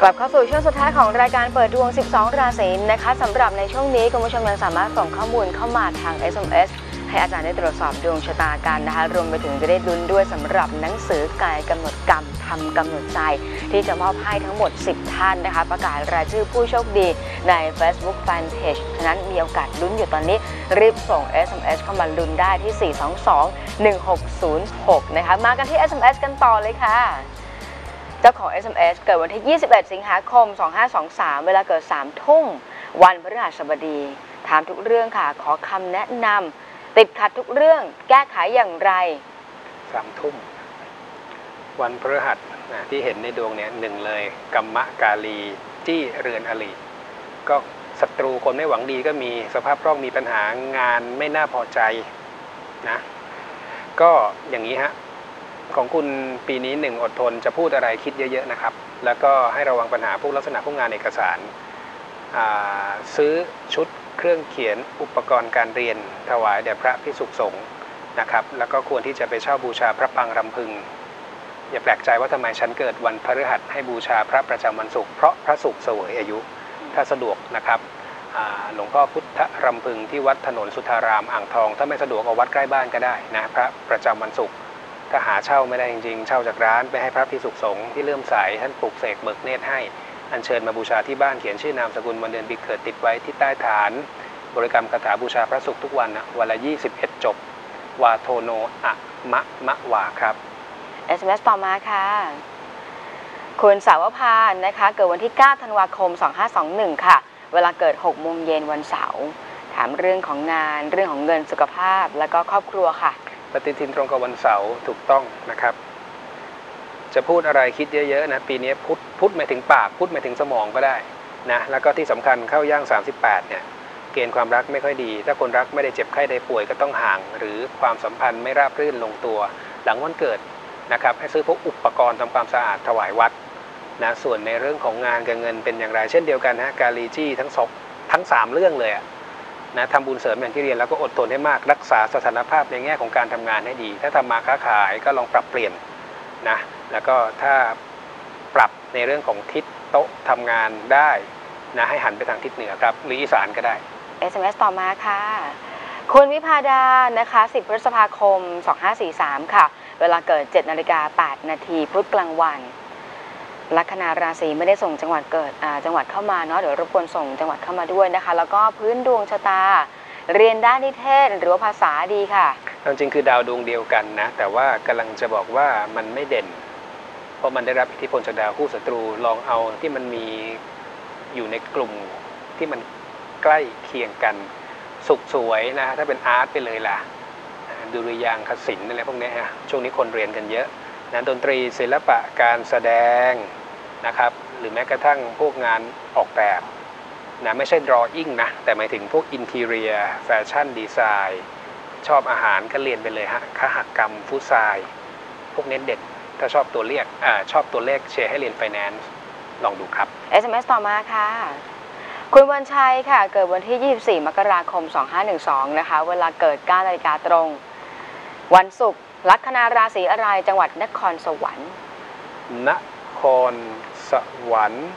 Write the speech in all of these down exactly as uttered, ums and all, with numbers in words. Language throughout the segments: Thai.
กลับเข้าสู่ช่วงสุดท้ายของรายการเปิดดวงสิบสองราศีนะคะสำหรับในช่วงนี้คุณผู้ชมยังสามารถส่งข้อมูลเข้ามาทาง เอส เอ็ม เอส ให้อาจารย์ได้ตรวจสอบดวงชะตากันนะคะรวมไปถึงจะได้ลุ้นด้วยสำหรับหนังสือกายกำหนดกรรมทำกำหนดใจที่จะมอบให้ทั้งหมดสิบท่านนะคะประกาศรายชื่อผู้โชคดีใน Facebook Fanpage ฉะนั้นมีโอกาสลุ้นอยู่ตอนนี้รีบส่ง เอส เอ็ม เอส เข้ามาลุ้นได้ที่ สี่ สอง สอง หนึ่ง หก ศูนย์ หก นะคะมากันที่ เอส เอ็ม เอส กันต่อเลยค่ะเจ้าของ เอส เอ็ม เอส เกิดวันที่ ยี่สิบเอ็ด สิงหาคม สองพันห้าร้อยยี่สิบสาม เวลาเกิด สาม ทุ่ม วันพฤหัสบดีถามทุกเรื่องค่ะขอคำแนะนำติดขัดทุกเรื่องแก้ไขอย่างไรสาม ทุ่ม วันพฤหัสนะที่เห็นในดวงเนี่ยหนึ่งเลยกัมมะกาลีจี้เรือนอริก็ศัตรูคนไม่หวังดีก็มีสภาพคล่องมีปัญหางานไม่น่าพอใจนะก็อย่างนี้ฮะของคุณปีนี้หนึ่งอดทนจะพูดอะไรคิดเยอะๆนะครับแล้วก็ให้ระวังปัญหาพวกลักษณะพวกงานเอกสารซื้อชุดเครื่องเขียนอุปกรณ์การเรียนถวายแด่พระภิกษุสงฆ์นะครับแล้วก็ควรที่จะไปเช่าบูชาพระปังรำพึงอย่าแปลกใจว่าทำไมฉันเกิดวันพฤหัสให้บูชาพระประจำวันศุกร์เพราะพระศุกร์เสวยอายุถ้าสะดวกนะครับหลวงพ่อพุทธรำพึงที่วัดถนนสุทธารามอ่างทองถ้าไม่สะดวกเอาวัดใกล้บ้านก็ได้นะพระประจำวันศุกร์ถ้าหาเช่าไม่ได้จริงๆเช่าจากร้านไปให้พระภิกษุสงฆ์ที่เลื่อมใสท่านปลุกเสกเบิกเนตรให้อัญเชิญมาบูชาที่บ้านเขียนชื่อนามสกุลวันเดือนปีเกิดติดไว้ที่ใต้ฐานบริกรรมคาถาบูชาพระศุกร์ทุกวันนะวันละยี่สิบเอ็ดจบวาโทโนอะมะมะวาครับเอส เอ็ม เอส ต่อมาค่ะคุณสาวพานนะคะเกิดวันที่ เก้า ธันวาคม สองพันห้าร้อยยี่สิบเอ็ด ค่ะเวลาเกิด หก โมงเย็นวันเสาร์ถามเรื่องของงานเรื่องของเงินสุขภาพแล้วก็ครอบครัวค่ะปฏิทินตรงกับวันเสาร์ถูกต้องนะครับจะพูดอะไรคิดเยอะๆนะปีนี้พุทธพุทธหมายถึงปากพุทธหมายถึงสมองก็ได้นะแล้วก็ที่สำคัญเข้าย่างสามสิบแปดเนี่ยเกณฑ์ความรักไม่ค่อยดีถ้าคนรักไม่ได้เจ็บไข้ได้ป่วยก็ต้องห่างหรือความสัมพันธ์ไม่ราบรื่นลงตัวหลังวันเกิดนะครับให้ซื้อพวกอุปกรณ์ทำความสะอาดถวายวัดนะส่วนในเรื่องของงานกับเงินเป็นอย่างไรเช่นเดียวกันฮะกาลีจี้ทั้งสองทั้งสามเรื่องเลยอะนะทำบุญเสริมอย่างที่เรียนแล้วก็อดทนให้มากรักษาสถานภาพในแง่ของการทำงานให้ดีถ้าทำมาค้าขายก็ลองปรับเปลี่ยนนะแล้วก็ถ้าปรับในเรื่องของทิศโต๊ะทำงานได้นะให้หันไปทางทิศเหนือครับหรืออีสานก็ได้เอส เอ็ม เอส ต่อมาค่ะคุณวิภาดานะคะสิบพฤษภาคมสองพันห้าร้อยสี่สิบสามค่ะเวลาเกิด เจ็ด นาฬิกา แปด นาทีพุธกลางวันลัคนาราศีไม่ได้ส่งจังหวัดเกิดจังหวัดเข้ามาเนาะเดี๋ยวรบกวนส่งจังหวัดเข้ามาด้วยนะคะแล้วก็พื้นดวงชะตาเรียนด้านนิเทศหรือว่าภาษาดีค่ะจริงคือดาวดวงเดียวกันนะแต่ว่ากำลังจะบอกว่ามันไม่เด่นเพราะมันได้รับอิทธิพลจากดาวคู่ศัตรูลองเอาที่มันมีอยู่ในกลุ่มที่มันใกล้เคียงกันสุขสวยนะถ้าเป็นอาร์ตไปเลยล่ะดุริยางคศิลป์อะไรพวกนี้ฮะช่วงนี้คนเรียนกันเยอะนะดนตรีศิลปะการแสดงนะครับหรือแม้กระทั่งพวกงานออกแบบนะไม่ใช่ drawing นะแต่หมายถึงพวก interior fashion design ชอบอาหารก็เรียนไปเลยฮะคหกรรมฟุตซายพวกนี้เด็ดถ้าชอบตัวเลขอ่าชอบตัวเลขเชียร์ให้เรียน finance ลองดูครับเอส เอ็ม เอส ต่อมาค่ะคุณวันชัยค่ะเกิดวันที่ ยี่สิบสี่ มกราคม สองพันห้าร้อยสิบสองนะคะเวลาเกิด เก้า นาฬิกาตรงวันศุกร์ลัคนาราศีอะไรจังหวัดนครสวรรค์นครสวรรค์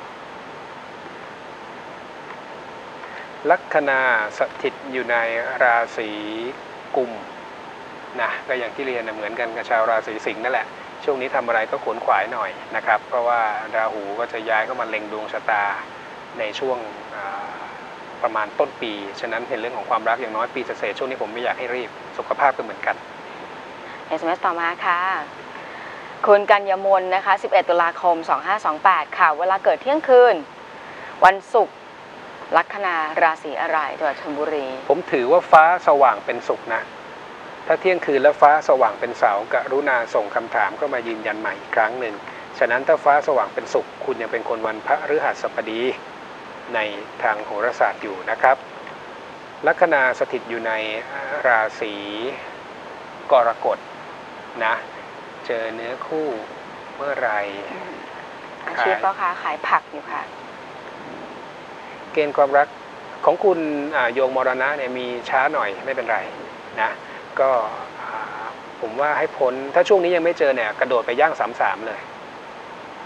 ลัคนาสถิตอยู่ในราศีกุมนะก็อย่างที่เรียนเหมือนกันกับชาวราศีสิงห์นั่นแหละช่วงนี้ทำอะไรก็ขวนขวายหน่อยนะครับเพราะว่าราหูก็จะย้ายเข้ามาเล็งดวงชะตาในช่วงประมาณต้นปีฉะนั้นเห็นเรื่องของความรักอย่างน้อยปีเศษช่วงนี้ผมไม่อยากให้รีบสุขภาพก็เหมือนกันเอส เอ็ม เอส ต่อมาค่ะคุณกัญญมลนะคะ สิบเอ็ด ตุลาคม สองพันห้าร้อยยี่สิบแปด ค่ะเวลาเกิดเที่ยงคืนวันศุกร์ลัคนาราศีอะไรจังหวัดชลบุรีผมถือว่าฟ้าสว่างเป็นศุกร์นะถ้าเที่ยงคืนแล้วฟ้าสว่างเป็นเสาร์กรุณาส่งคำถามเข้ามายืนยันใหม่อีกครั้งหนึ่งฉะนั้นถ้าฟ้าสว่างเป็นศุกร์คุณยังเป็นคนวันพฤหัสบดีในทางโหราศาสตร์อยู่นะครับลัคนาสถิตอยู่ในราศีกรกฎนะเจอเนื้อคู่เมื่อไรอาชีพพ่อค้าขายผักอยู่ค่ะเกณฑ์ความรักของคุณโยงมรณะเนี่ยมีช้าหน่อยไม่เป็นไรนะก็ผมว่าให้พ้นถ้าช่วงนี้ยังไม่เจอเนี่ยกระโดดไปย่างสามสามเลย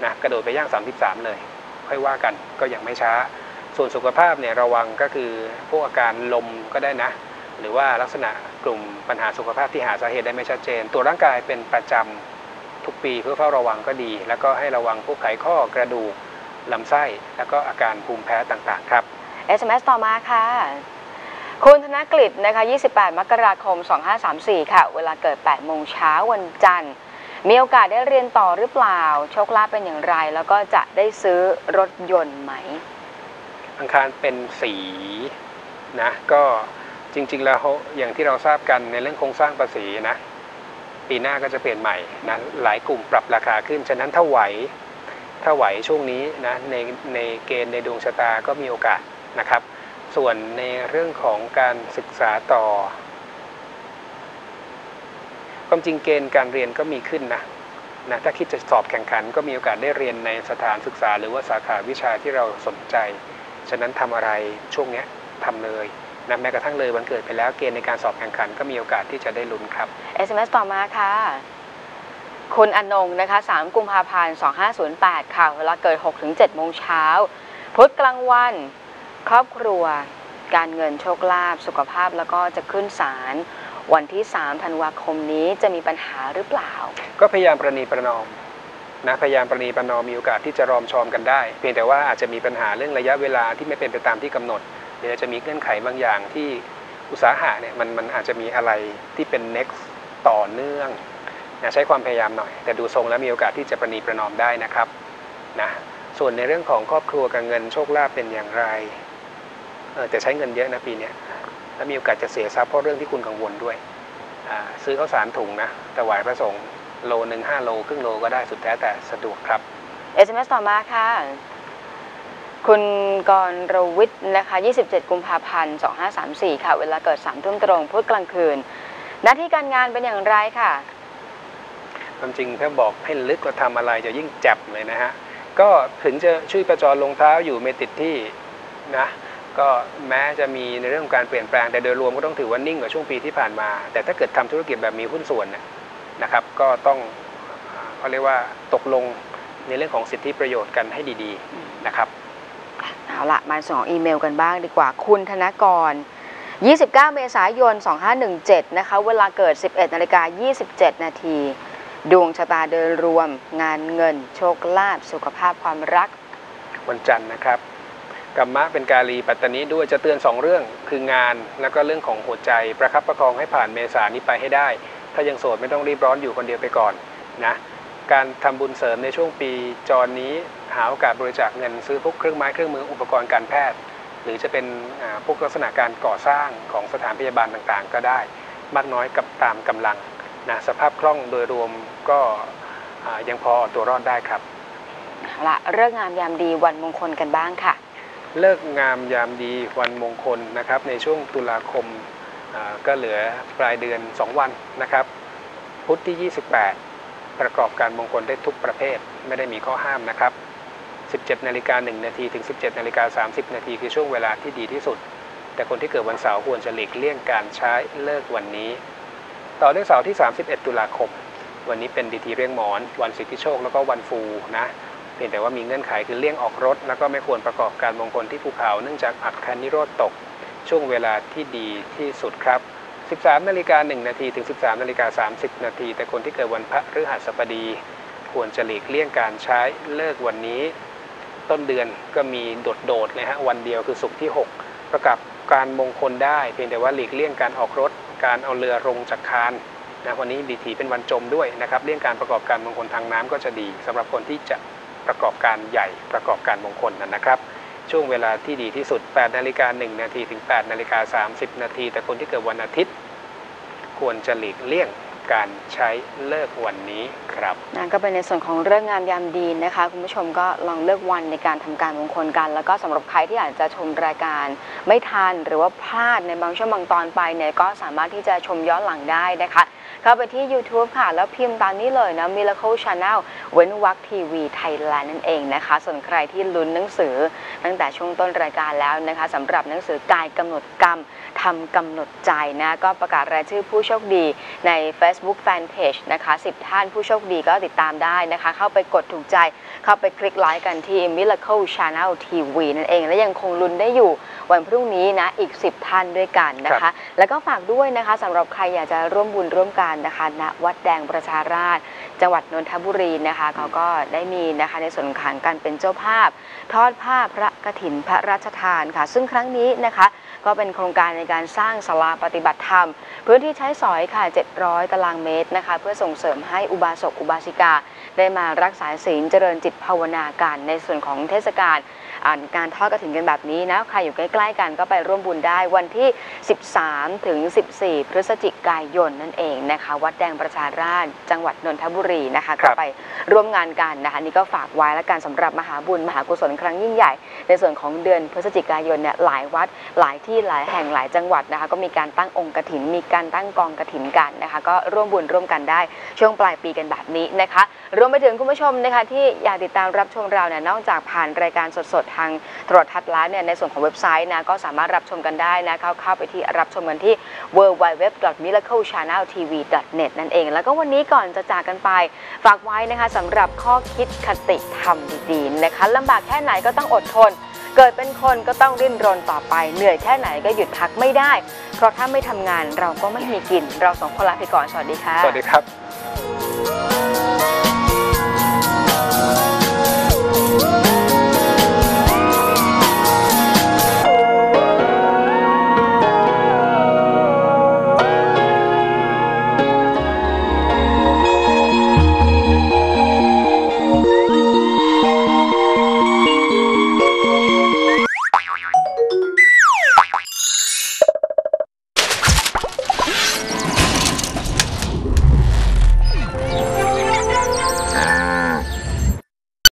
นะกระโดดไปย่างสามสิบสามเลยค่อยว่ากันก็ยังไม่ช้าส่วนสุขภาพเนี่ยระวังก็คือพวกอาการลมก็ได้นะหรือว่าลักษณะกลุ่มปัญหาสุขภาพที่หาสาเหตุได้ไม่ชัดเจนตัวร่างกายเป็นประจำทุกปีเพื่อเฝ้าระวังก็ดีแล้วก็ให้ระวังพวกไขข้อกระดูกลำไส้แล้วก็อาการภูมิแพ้ต่างๆครับเอส เอ็ม เอส ต่อมาค่ะคุณธนกฤษนะคะยี่สิบแปดมกราคมสองห้าสามสี่ค่ะเวลาเกิดแปดโมงเช้าวันจันทร์มีโอกาสได้เรียนต่อหรือเปล่าโชคลาภเป็นอย่างไรแล้วก็จะได้ซื้อรถยนต์ไหมอังคารเป็นสีนะก็จริงๆแล้วอย่างที่เราทราบกันในเรื่องโครงสร้างภาษีนะปีหน้าก็จะเปลี่ยนใหม่นะหลายกลุ่มปรับราคาขึ้นฉะนั้นถ้าไหวถ้าไหวช่วงนี้นะในในเกณฑ์ในดวงชะตาก็มีโอกาสนะครับส่วนในเรื่องของการศึกษาต่อความจริงเกณฑ์การเรียนก็มีขึ้นนะนะถ้าคิดจะสอบแข่งขันก็มีโอกาสได้เรียนในสถานศึกษาหรือว่าสาขาวิชาที่เราสนใจฉะนั้นทำอะไรช่วงนี้ทำเลยนะแม้กระทั่งเลยวันเกิดไปแล้วเกณฑ์ในการสอบแข่งขันก็มีโอกาสที่จะได้ลุ้นครับเอส เอ็ม เอส ต่อมาค่ะคุณอนงนะคะสามกุมภาพันธ์สองห้าศูนย์แปดค่ะเวลาเกิด หกถึงเจ็ด โมงเช้าพุธกลางวันครอบครัวการเงินโชคลาภสุขภาพแล้วก็จะขึ้นศาลวันที่สามธันวาคมนี้จะมีปัญหาหรือเปล่าก็พยายามประนีประนอมนะพยายามประนีประนอมมีโอกาสที่จะรอมชอมกันได้เพียงแต่ว่าอาจจะมีปัญหาเรื่องระยะเวลาที่ไม่เป็นไปตามที่กำหนดหรือจะมีเงื่อนไขบางอย่างที่อุตสาหะเนี่ยมันมันอาจจะมีอะไรที่เป็น next ต่อเนื่องนะใช้ความพยายามหน่อยแต่ดูทรงแล้วมีโอกาสที่จะประนีประนอมได้นะครับนะส่วนในเรื่องของครอบครัวกับเงินโชคลาภเป็นอย่างไรเออแต่ใช้เงินเยอะนะปีนี้แล้วมีโอกาสจะเสียทรัพย์เพราะเรื่องที่คุณกังวลด้วยซื้อข้าวสารถุงนะถวายพระสงฆ์โลหนึ่งห้าโลครึ่งโลก็ได้สุดแท้แต่สะดวกครับเอส เอ็ม เอส ต่อมาค่ะคุณกรรวิทย์นะคะยี่สิบเจ็ดกุมภาพันธ์สองห้าสามสี่ค่ะเวลาเกิดสามทุ่มตรงพุธกลางคืนหน้าที่การงานเป็นอย่างไรค่ะความจริงถ้าบอกให้ลึกว่าทำอะไรจะยิ่งจับเลยนะฮะก็ถึงจะช่วยประจรลงเท้าอยู่ไม่ติดที่นะก็แม้จะมีในเรื่องของการเปลี่ยนแปลงแต่โดยรวมก็ต้องถือว่านิ่งกว่าช่วงปีที่ผ่านมาแต่ถ้าเกิดทำธุรกิจแบบมีหุ้นส่วนนะครับก็ต้องเขาเรียกว่าตกลงในเรื่องของสิทธิประโยชน์กันให้ดีๆนะครับเอาละมาส่งอีเมลกันบ้างดีกว่าคุณธนกรยี่สิบเก้าเมษายนสองห้าหนึ่งเจ็ดนะคะเวลาเกิด สิบเอ็ดนาฬิกายี่สิบเจ็ดนาทีดวงชะตาโดยรวมงานเงินโชคลาภสุขภาพความรักวันจันทร์นะครับกัมมะเป็นกาลีปัตตานีด้วยจะเตือนสองเรื่องคืองานแล้วก็เรื่องของหัวใจประคับประคองให้ผ่านเมษานี้ไปให้ได้ถ้ายังโสดไม่ต้องรีบร้อนอยู่คนเดียวไปก่อนนะการทำบุญเสริมในช่วงปีจรนี้หาโอกาสบริจาคเงินซื้อพวกเครื่องไม้เครื่องมืออุปกรณ์การแพทย์หรือจะเป็นพวกลักษณะการก่อสร้างของสถานพยาบาลต่างๆก็ได้มากน้อยกับตามกำลังนะสภาพคล่องโดยรวมก็ยังพอตัวรอดได้ครับละเลิกงามยามดีวันมงคลกันบ้างค่ะเลิกงามยามดีวันมงคลนะครับในช่วงตุลาคมก็เหลือปลายเดือนสองวันนะครับพุธที่ยี่สิบแปดประกอบการมงคลได้ทุกประเภทไม่ได้มีข้อห้ามนะครับสิบเจ็ดนาฬิกาหนึ่งนาทีถึง สิบเจ็ดนาฬิกาสามสิบนาทีคือช่วงเวลาที่ดีที่สุดแต่คนที่เกิดวันเสาร์ควรจะหลีกเลี่ยงการใช้เลิกวันนี้ต่อด้วยเสาร์ที่สามสิบเอ็ดตุลาคมวันนี้เป็นดีทีเรียงหมอนวันสิทธิโชคแล้วก็วันฟูนะเพียงแต่ว่ามีเงื่อนไขคือเลี่ยงออกรถแล้วก็ไม่ควรประกอบการมงคลที่ภูเขาเนื่องจากอัคคนิโรธตกช่วงเวลาที่ดีที่สุดครับสิบสามนาฬิกาหนึ่งนาทีถึง สิบสามนาฬิกาสามสิบนาทีแต่คนที่เกิดวันพฤหัสบดีควรจะหลีกเลี่ยงการใช้เลิกวันนี้ต้นเดือนก็มีโดดๆเลยฮะวันเดียวคือศุกร์ที่หกประกอบการมงคลได้เพียงแต่ว่าหลีกเลี่ยงการออกรถการเอาเรือลงจากคานนะวันนี้ดีทีเป็นวันจมด้วยนะครับเลี่ยงการประกอบการมงคลทางน้ำก็จะดีสำหรับคนที่จะประกอบการใหญ่ประกอบการมงคลนั่นนะครับช่วงเวลาที่ดีที่สุดแปดนาฬิกาหนึ่งนาทีถึงแปดนาฬิกาสามสิบนาทีแต่คนที่เกิดวันอาทิตย์ควรจะหลีกเลี่ยงการใช้เลิกวันนี้ครับนั่นก็เป็นในส่วนของเรื่องงามยามดีนะคะคุณผู้ชมก็ลองเลือกวันในการทำการมงคลกันแล้วก็สำหรับใครที่อาจจะชมรายการไม่ทันหรือว่าพลาดในบางช่วงบางตอนไปเนี่ยก็สามารถที่จะชมย้อนหลังได้นะคะเข้าไปที่ YouTube ค่ะแล้วพิมพ์ตามนี้เลยนะ Miracle Channel เว้นวรรคทีวีไทยแลนด์นั่นเองนะคะส่วนใครที่ลุ้นหนังสือตั้งแต่ช่วงต้นรายการแล้วนะคะสำหรับหนังสือกายกำหนดกรรมทำกำหนดใจนะก็ประกาศรายชื่อผู้โชคดีใน Facebook Facebook Fanpage นะคะสิบท่านผู้โชคดีก็ติดตามได้นะคะเข้าไปกดถูกใจเข้าไปคลิกไลค์กันที่ Miracle Channel ที วี นั่นเองและยังคงลุ้นได้อยู่วันพรุ่งนี้นะอีกสิบท่านด้วยกันนะคะแล้วก็ฝากด้วยนะคะสำหรับใครอยากจะร่วมบุญร่วมกันนะคะณวัดแดงประชาราษฎร์จังหวัดนนทบุรีนะคะเขาก็ได้มีนะคะในส่วนของการเป็นเจ้าภาพทอดผ้าพระกฐินพระราชทานค่ะซึ่งครั้งนี้นะคะก็เป็นโครงการในการสร้างศาลาปฏิบัติธรรมพื้นที่ใช้สอยค่ะเจ็ดร้อยตารางเมตรนะคะเพื่อส่งเสริมให้อุบาสกอุบาสิกาได้มารักษาศีลเจริญจิตภาวนากันในส่วนของเทศกาลการทอดกฐินกันแบบนี้นะใครอยู่ใกล้ๆกันก็ไปร่วมบุญได้วันที่สิบสามถึงสิบสี่พฤศจิกายนนั่นเองนะคะวัดแดงประชาราษฎร์จังหวัดนนทบุรีนะคะก็ไปร่วมงานกันนะคะนี่ก็ฝากไว้แล้วกันสำหรับมหาบุญมหากุศลครั้งยิ่งใหญ่ในส่วนของเดือนพฤศจิกายนเนี่ยหลายวัดหลายที่หลายแห่งหลายจังหวัดนะคะก็มีการตั้งองค์กฐินมีการตั้งกองกฐินกันนะคะก็ร่วมบุญร่วมกันได้ช่วงปลายปีกันแบบนี้นะคะรวมไปถึงคุณผู้ชมนะคะที่อยากติดตามรับชมเราเนี่ยนอกจากผ่านรายการสดๆทางโทรทัศน์แล้วเนี่ยในส่วนของเว็บไซต์นะก็สามารถรับชมกันได้นะเข้าเข้าไปที่รับชมกันที่ ดับเบิลยู ดับเบิลยู ดับเบิลยู ดอท มิราเคิล ชาแนล ที วี ดอท เน็ต นั่นเองแล้วก็วันนี้ก่อนจะจากกันไปฝากไว้นะคะสำหรับข้อคิดคติธรรมดีๆนะคะลำบากแค่ไหนก็ต้องอดทนเกิดเป็นคนก็ต้องดิ้นรนต่อไปเหนื่อยแค่ไหนก็หยุดพักไม่ได้เพราะถ้าไม่ทำงานเราก็ไม่มีกินเราสองคนลาไปก่อนสวัสดีค่ะสวัสดีครับ